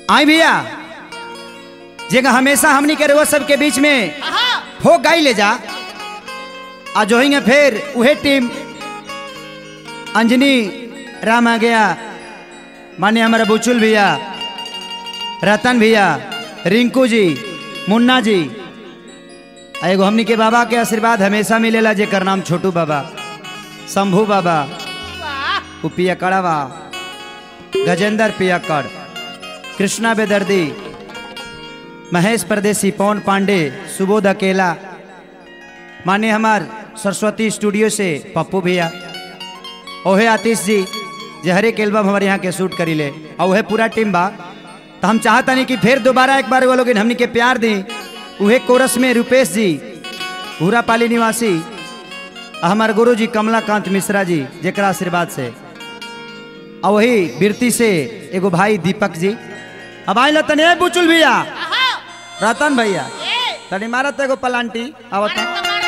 आई भैया जगह हमेशा हमनी के वो सबके बीच में हो गाई ले जा आज होएंगे फिर वही टीम अंजनी राम आ गया माने हमारा बुचुल भैया रतन भैया रिंकू जी मुन्ना जी एगो हमनी के बाबा के आशीर्वाद हमेशा मिलेला जेकर नाम छोटू बाबा शंभू बाबा पियकड़वा गजेंद्र पियकड़ कृष्णा बेदर्दी महेश परदेसी पवन पांडे सुबोध अकेला माने हमार सरस्वती स्टूडियो से पप्पू भैया ओहे आतिश जी जे हर एक एल्बम हमारे यहाँ के शूट करी ले और वह पूरा टीम बा तो हम चाहता नहीं कि फिर दोबारा एक बार वो लोग हमनी के प्यार दी वह कोरस में रुपेश जी भूरापाली निवासी हमारे गुरु जी कमलाकांत मिश्रा जी जेकरा आशीर्वाद से और वही बिरती से एगो भाई दीपक जी अब आइल तने बुचुल भैया रतन भैया तनी मारत एगो पलांटी आवता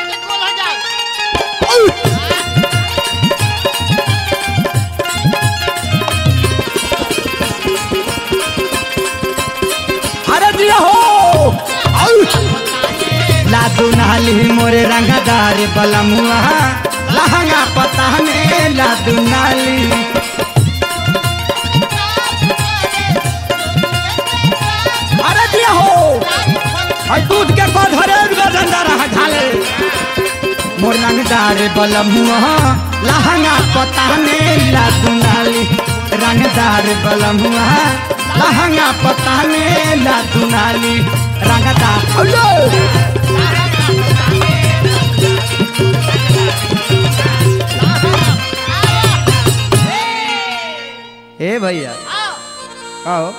अरे दिया हो लादू नाली मोरे रंगदार बलमुआ लहंगा पता ने लादू नाली अरे दिया हो दूध के को धरे गजंदा रहा झाले मोर रंगदार बलमुआ लहंगा पता ने लादू नाली रंगदार बलमुआ लहंगा पता ने लादू नाली रंगदार ए भैया आओ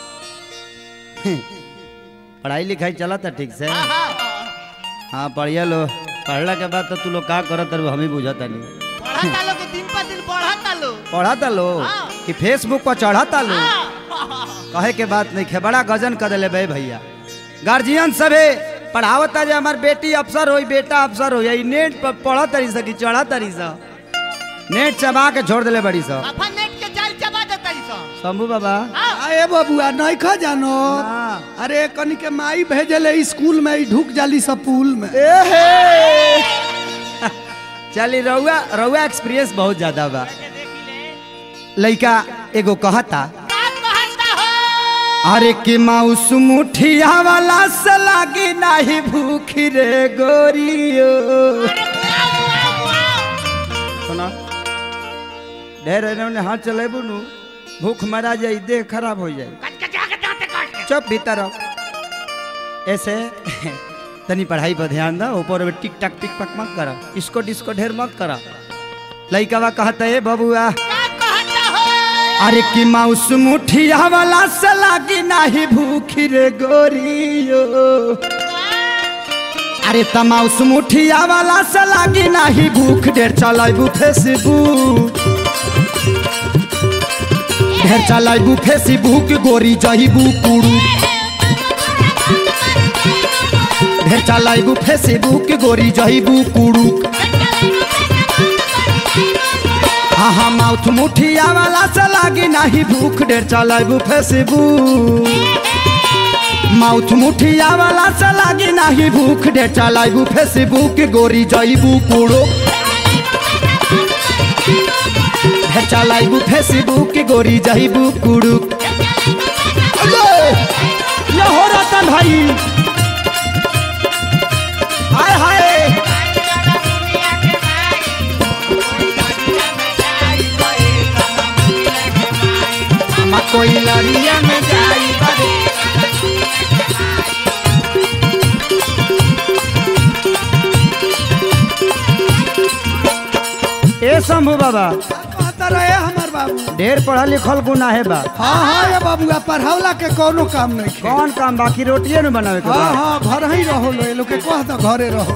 पढ़ाई लिखाई चला था ठीक से हाँ पढ़िया लो पढ़ला के बाद तो तू लोग का करत हम ही बुझता नहीं पढ़ता लो कि फेसबुक पर चढ़ता लो कहे के बात नहीं खे बड़ा गजन कर दिले भैया गार्जियन सबे पढ़ावता जे हमार बेटी अफसर हो बेटा अफसर हो नेट पर पढ़ा तरी सा कि चढ़ा तरी सा नेट चबा के छोड़ दिले बड़ी सा शंभू बाबा आए बबुआ नहीं खा जानो अरे कनी के माई भेजले स्कूल में ढुक जाली सब पुल में चली रउआ रउआ एक्सपीरियंस बहुत ज्यादा बा लइका एगो कहता अरे कि माउस मुठिया वाला से लागी नहीं भूख रे गोरियो सुना ढेर ने हाथ चलेबू नु भूख मरा जाए देह खराब हो जाए चुप भीतर ऐसे तनी पढ़ाई पर ध्यान दो ऊपर में टिक टक टिक टक मत करा इसको डिस्को ढेर मत करा लइका कहता है बबुआ अरे कि माउस मुठिया वाला से लागी नहीं भूख रे गोरियो अरे त माउस मुठिया वाला से लागी नहीं भूख ढेर चलाइबू फेसबुक ढेर चलाइबू फेसबुक गोरी जहिबू कुड़ू ढेर चलाइबू फेसबुक गोरी जहिबू कुड़ू हाँ हाँ माउथ मुठिया वाला से लागी नहीं भूख ढेर चलाइबू फेसबुक माउथ मुठिया वाला से लागी नहीं भूख ढेर चलाइबू फेसबुक गोरी जहिबू कुड़ू ढेर चलाइबू फेसबुक गोरी जहिबू कुड़ू हो रतन भाई हाय हाय कोई लड़िया में जाई ए शंभू बाबा रहे हमार बाबू ढेर पढ़ा लिखल गुना है बा हाँ हाँ ये बाबुआ पढ़ावला के कोनो काम नहीं कौन काम बाकी रोटिए न बनावे के हाँ हाँ घर ही रहो लो ये लोग के कह दो घरे रहो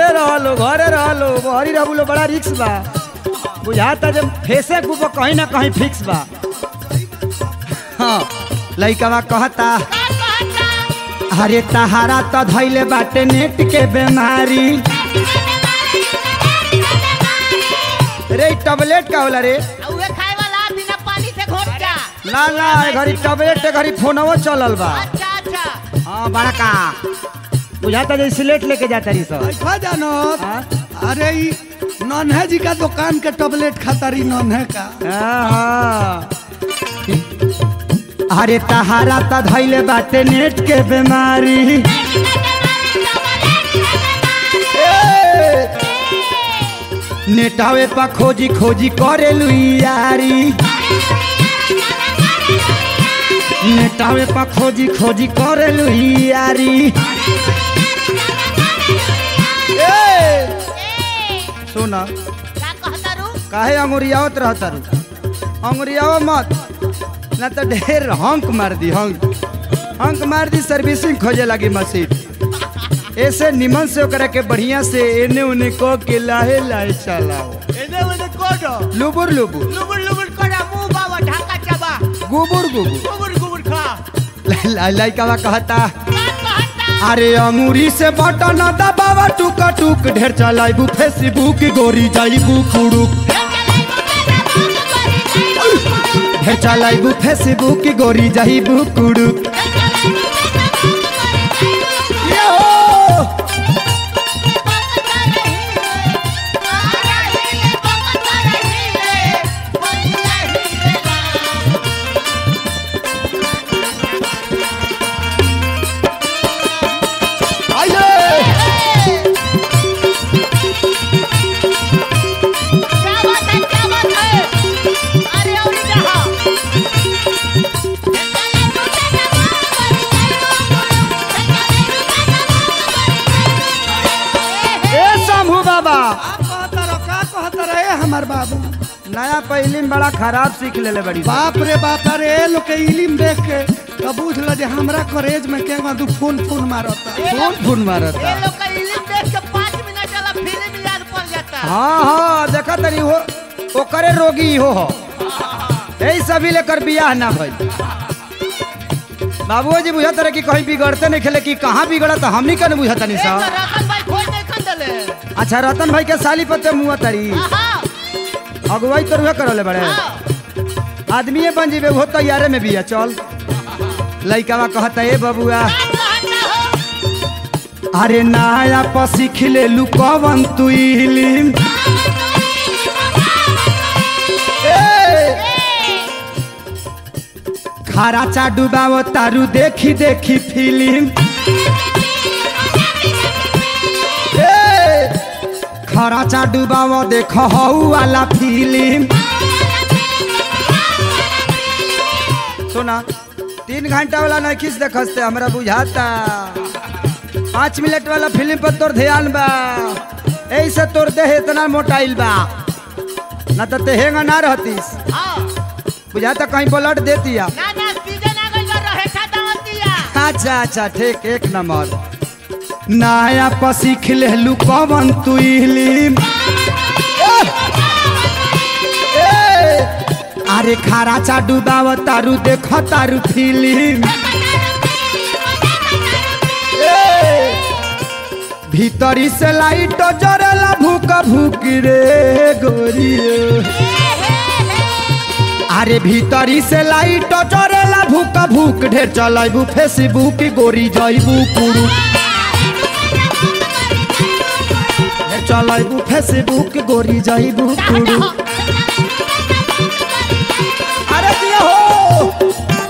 घरी रहू लो बड़ा रिक्स बा बुझाता जब फेसे को कहीं ना कहीं फिक्स बा हाँ लइका कहता अरे तहारा तो धैले बाटे नेट के बीमारी रे टैबलेट का होला रे उहे खाए वाला बिना पानी से घोट जा ना ना घरी टैबलेट घरी फोनवो चलल बा। अच्छा अच्छा हाँ बड़का बुझाता जैसे स्लेट लेके जाता रही सब। ऐसा जानो हाँ? अरे ई नन्हे जी का दुकान के टैबलेट खाता रही नन्हे का। हाँ। अरे तहारा त धैले बाटे नेट के बीमारी। नेटावे पा खोजी खोजी करे लुइयारी। नेटावे पा खोजी खोजी करे लुइयारी। सुना क्या कहता रू काहे अंगुरियावत रहता रू? अंगुरियाओ मत ना तो ढेर हंक मार दी। हंक मार दी सर्विसिंग खोजे लगी मशीन। ऐसे निमन से ओकरा के बढ़िया से एने उने को के लाहे लाहे चलाओ। एने ओने कोडो लुबुर लुबुर लुबुर लुबुर कोडा मुंह बाबा ढाका चाबा गुबुर गुबुर गुबुर गुबुर खा लइकावा कहता क्या कहता अरे अंगूरी से बटन दबावा टुक टुक ढेर चलाइबू फेसबुक गोरी जाइबू कुड़ुक। ढेर चलाइबू फेसबुक गोरी जाइबू कुड़ुक। का कहता रहे हमार बाबू। नया पहली में बड़ा खराब सीख ले बड़ी। बाप रे बाप अरे लोग के इलिम देख के तो बुझ ल जे हमरा कॉलेज में के दू फोन मारता। फोन मारता। ये लोग का इलिम देख के 5 मिनट वाला फिल्म याद पड़ जाता। हाँ हाँ देखा तनी हो ओकरे रोगी हो यही सभी लेकर बियाह ना भई। बाबू जी बुझा तरह की कहीं बिगड़ते नहीं खेले कि कहाँ बिगड़ा तो हमनी के नहीं बुझाता नहीं साहब। रतन भाई खोज नहीं खंडले। अच्छा रतन भाई के साली पते मुँह तरी अगुवाई तो रुआ करोले बड़े आदमी बन जीवे वो तैयारे में भी है। चल लइकावा कहता ए बबुआ अरे नया पसीख ले लू कवन तू इलिम। खारा चा डुबावो तारू देखी देखी फिल्म। खारा चा डुबावो देखो हऊ वाला फिल्म। सुना 3 घंटा वाला नहीं खींच देखते हमरा बुझाता 5 मिनट वाला फिल्म पर तोर ध्यान बा ऐसे तोर देह इतना मोटाइल बा ना तो तेहेंगा ना रहतीस। बुझाता कहीं ब्लड देती है। ना ना सीजन आ गइल बा रहे था दावत दिया। अच्छा अच्छा ठीक 1 नंबर। नया पसीख लेलू कवन तू इलिम। अरे खारा चा डुबाव तारू देख तारू फिल्म। भीतरी से लाइट जरेला भूक भूक रे गोरी। अरे भीतरी से लाइट जरेला भूक भूक ढेर चलाइबू फेसबुक गोरी जाइबू कुड़ू। ढेर चलाइबू फेसबुक गोरी जाइबू कुड़ू। अरे दिया हो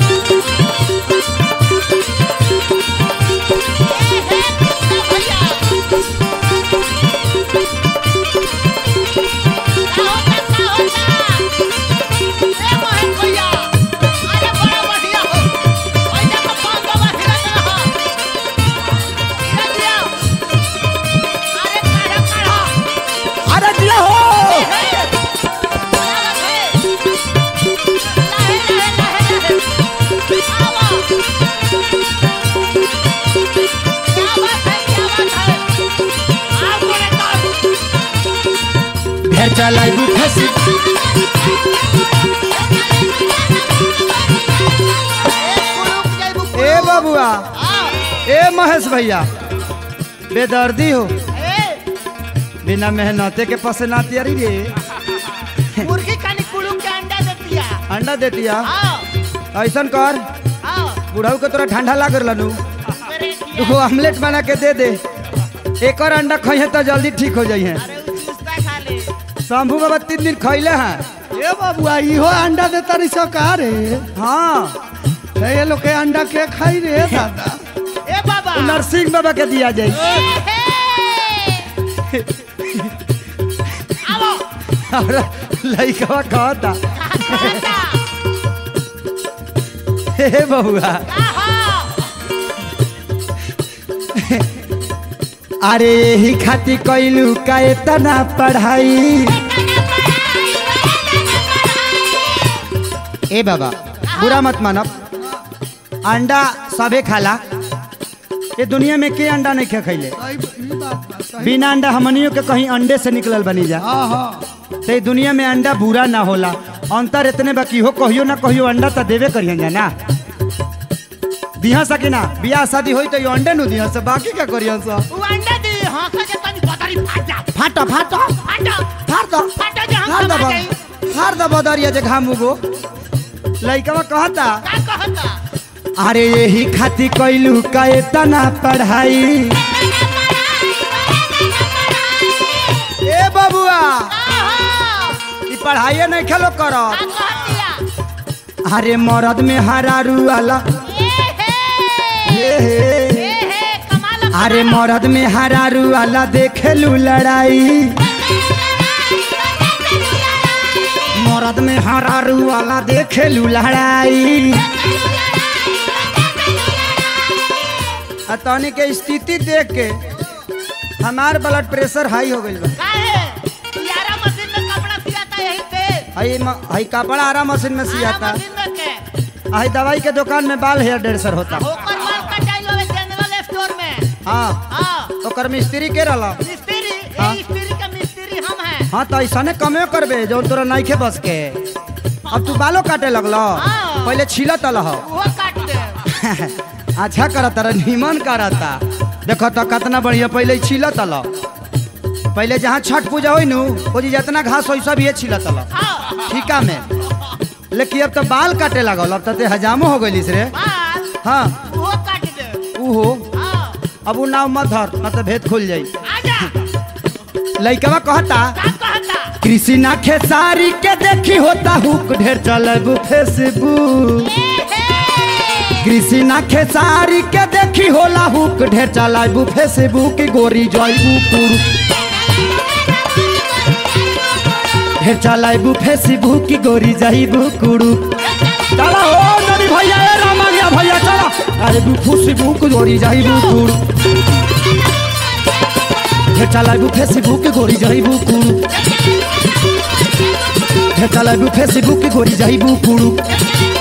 चलाइबू फेसबुक। ए बबुआ ए महेश भैया बेदर्दी हो बिना मेहनते के पसीना तियारी रे। मुर्गी खानी कुलू के अंडा देती है। अंडा देती है ऐसा कर बुढ़ाऊ के तोरा ठंडा लाग रहनु वो ऑमलेट बना के दे दे एक और अंडा खाइए तो जल्दी ठीक हो जाइए शंभू बाबा 3 दिन खैले हैं ए बाबुआ इहो अंडा देता रही सरकार रे। हाँ ये लोग के अंडा के खाई रे दादा। ए बाबा नरसिंह बाबा के दिया जाए और लइकवा कहता हे बबुआ अरे यही खाती कैलू का इतना पढ़ाई ए बाबा बुरा मत मानब अंडा सबे खाला ये दुनिया में के अंडा नहीं खे खैले सही ई बात बा सही। बिना अंडा हमनियों के कहीं अंडे से निकलल बनी जा हाँ हाँ तो ये दुनिया में अंडा बुरा ना होला अंतर इतने बाकी हो कहियो ना कहियो अंडा तो देवे करियन जाना दिहा सकी ना बियाह शादी होई तो ये अंडे नु दिहा से बाकी क्या करियन सा वो अंडा दे हां के तनी बदरी फाट जा फाटा फाटा फाट फाड़ दो फाट जे हम फाड़ दो खा जाई फाड़ दो बदरिया जे घाम उगो लइकवा कहता का कहता अरे यही खाती कैलू का इतना पढ़ाई ए बबुआ ई पढ़ाई नहीं खेलो करो का कहतिया अरे मरद में हरारू वाला हे हे कमाल अरे मरद में हरारू वाला देखेलू लड़ाई मरद में हरारू वाला देखेलू लड़ाई तनी के स्थिति देख के हमार ब्लड प्रेशर हाई हो गइल बा काहे यारा मशीन में कपड़ा सियाता यही पे हई कपड़ा आरा मशीन में सियाता मशीन में के हई दवाई के दुकान में बाल हेयर ड्रेसर होता ओकर माल कटाई होवे जनरल स्टोर में हाँ हां ओकर मिस्त्री के रहला मिस्त्री हाँ। ये मिस्त्री का मिस्त्री हम हैं हाँ तो ऐसा ने कमे करबे जो तोरा नहीं खे बस के अब तू बालों काटे लगलो हाँ। पहले छीलत अलह वो काट दे अच्छा करता रहा निमन करता देखो तो कितना बढ़िया पहले छीलत अलह पहले जहाँ छठ पूजा होई नु वो जी जितना घास होई सब ये छीलत अलह हां ठीका में लेकिन अब तो बाल काटे लगल अब तो ते हजामो हो गइलिस रे बाल हाँ वो काट दे ऊ हो हां अब ऊ नाव मत धर न तो भेद खुल जाई आजा लइकवा कहता का कहता कृषि ना खेसारी के देखी होता हुक ढेर चलबू फेसबुक कृषि ना खेसारी के देखी होला हुक ढेर चलबू फेसबुक गोरी जइबू पुरु ढेर चलबू फेसबुक गोरी जइबू कुड़ू चला हो नदी भैया ए रामनिया भैया चला अरे फेसबुक गोरी जइबू कुड़ू ढेर चलबू फेसबुक गोरी जइबू कुड़ू ढेर चलबू फेसबुक गोरी जइबू कुड़ू